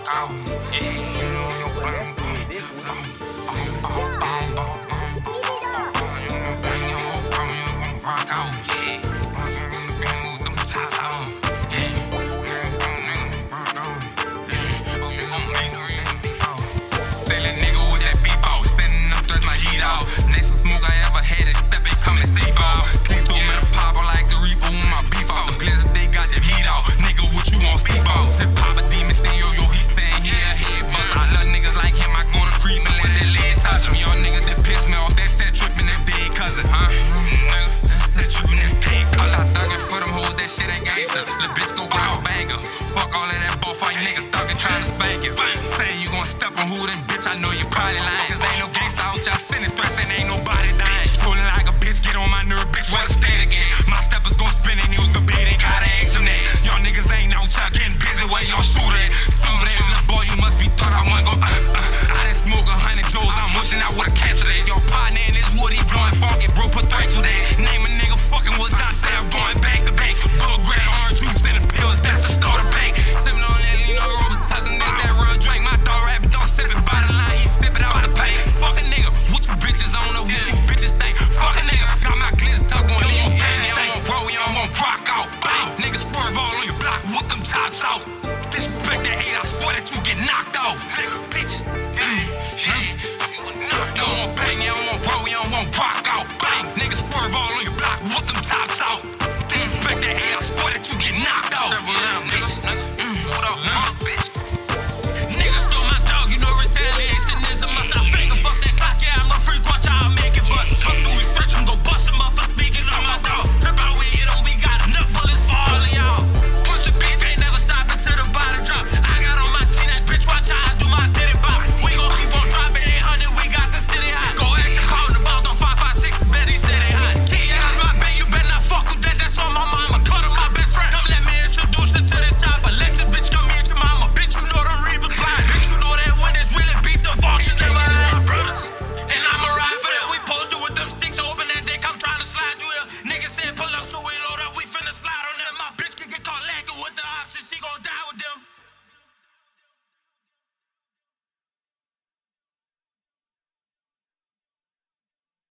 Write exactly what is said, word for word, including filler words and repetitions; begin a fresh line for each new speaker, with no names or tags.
out. Yeah.
Next smoke I ever had, they step ain't come and see ball. Click to him in a pop, I like the reaper with my beef out. The blizzard, they got the meat out. Nigga, what you want, see ball? Said Papa Demon, say yo, yo, he saying he a head bust. I love niggas like him, I go to creep and let that lead touch me. Y'all niggas that piss me off, that set tripping that dead cousin, huh? Nigga, that's that tripping that dead cousin. I thought thugging for them hoes, that shit ain't gangster. Lil' bitch go grab a banger. Fuck all of that buff, all you niggas thugging trying to spank it. Say you gon' step on who, then bitch, I know you probably lying. Cause ain't no gangsta out y'all sending threats and ain't nobody dying. Trolling like a bitch, get on my nerve, bitch, where the state again? My steppers gon' spin and you could be, they gotta ask them that. Y'all niggas ain't out y'all getting busy where y'all shooting.